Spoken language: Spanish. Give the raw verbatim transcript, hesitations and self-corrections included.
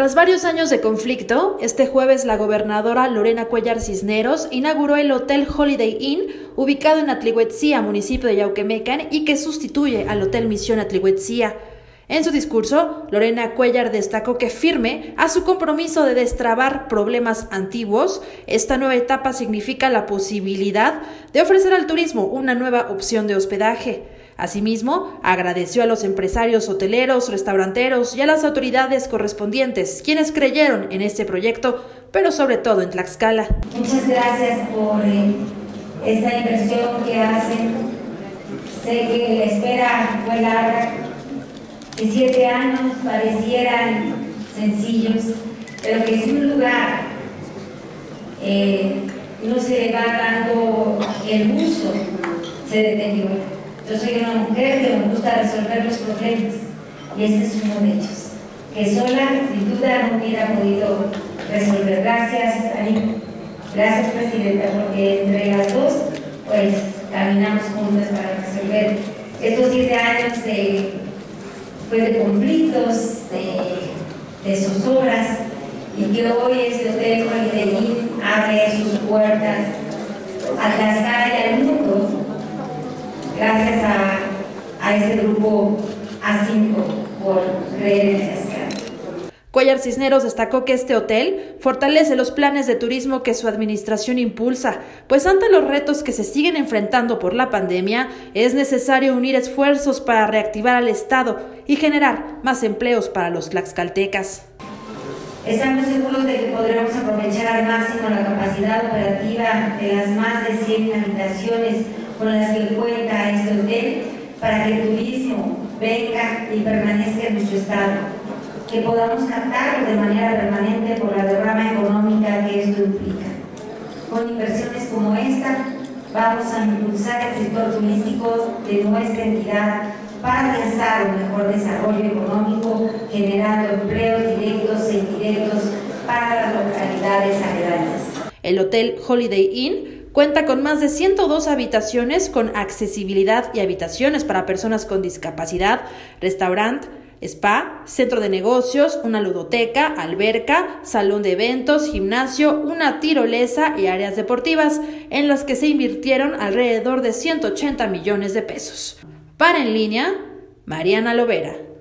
Tras varios años de conflicto, este jueves la gobernadora Lorena Cuellar Cisneros inauguró el Hotel Holiday Inn, ubicado en Atlihuetzía, municipio de Yauquemecan, y que sustituye al Hotel Misión Atlihuetzía. En su discurso, Lorena Cuellar destacó que, firme a su compromiso de destrabar problemas antiguos, esta nueva etapa significa la posibilidad de ofrecer al turismo una nueva opción de hospedaje. Asimismo, agradeció a los empresarios hoteleros, restauranteros y a las autoridades correspondientes, quienes creyeron en este proyecto, pero sobre todo en Tlaxcala. Muchas gracias por eh, esta inversión que hacen. Sé que la espera fue larga, que siete años parecieran sencillos, pero que si un lugar eh, no se le va dando el uso, se deteriora. Yo soy una mujer que me gusta resolver los problemas y este es uno de ellos, que sola sin duda no hubiera podido resolver. Gracias, Ani. Gracias, Presidenta, porque entre las dos pues caminamos juntas para resolver estos siete años de, pues, de conflictos, de, de zozobras, y que hoy este Hotel Holiday Inn abre sus puertas a Tlaxcala y al mundo. Gracias a, a este grupo A cinco por creer en Tlaxcala. Cuellar Cisneros destacó que este hotel fortalece los planes de turismo que su administración impulsa, pues ante los retos que se siguen enfrentando por la pandemia, es necesario unir esfuerzos para reactivar al Estado y generar más empleos para los tlaxcaltecas. Estamos seguros de que podremos aprovechar al máximo la capacidad operativa de las más de cien habitaciones con las que cuenta este hotel para que el turismo venga y permanezca en nuestro estado, que podamos captarlo de manera permanente por la derrama económica que esto implica. Con inversiones como esta vamos a impulsar el sector turístico de nuestra entidad para alcanzar un mejor desarrollo económico, generando empleos directos e indirectos para las localidades aledañas. El Hotel Holiday Inn cuenta con más de ciento dos habitaciones con accesibilidad y habitaciones para personas con discapacidad, restaurante, spa, centro de negocios, una ludoteca, alberca, salón de eventos, gimnasio, una tirolesa y áreas deportivas, en las que se invirtieron alrededor de ciento ochenta millones de pesos. Para En Línea, Mariana Lovera.